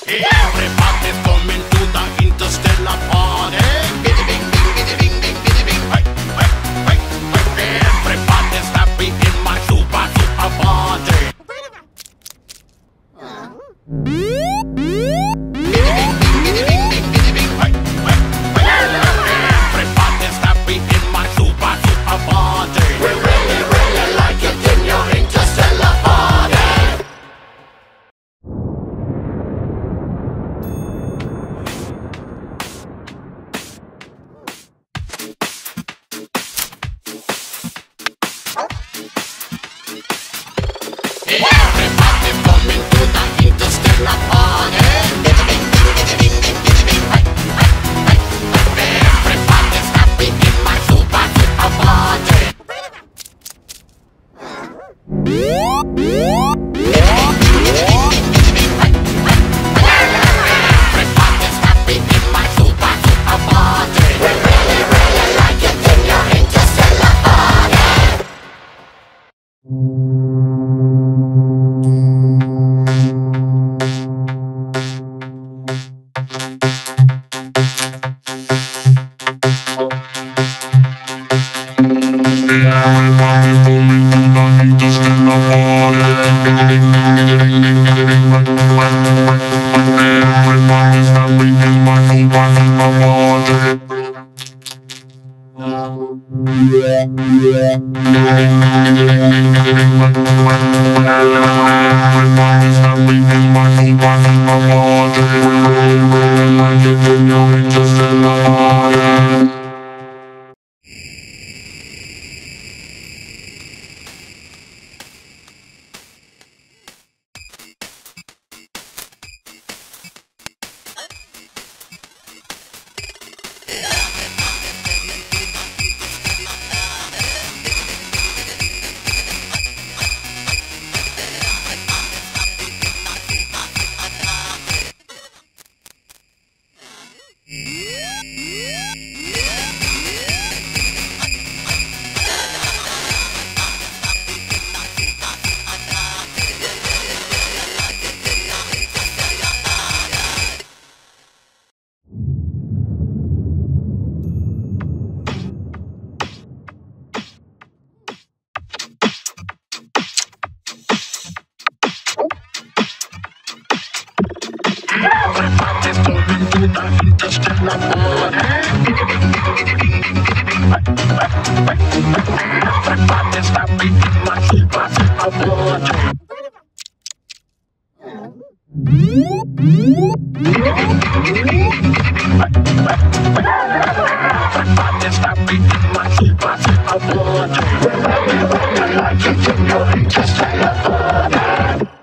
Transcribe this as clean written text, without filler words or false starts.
Everybody's coming to the interstellar party. Biddy bing, biddy biddy bing bing biddy bing. Hey, hey, hey, hey. Everybody's happy in my super super party. Biddy bing bing biddy bing bing biddy bing. Hey, hey, hey. Everybody's happy in my super super party. We really really like it in your interstellar party. Everybody's coming to the interstellar party. Biddy bing bing biddy bing bing biddy bing. Hey, hey, hey, hey. Everybody's happy in my super super party. Everybody's happy in my super super party. We really really like it in your interstellar party. Everybody's going to the interstellar party. Everybody's happy in my super super party. Everybody's happy in my super super party. We really really like it in your interstellar party.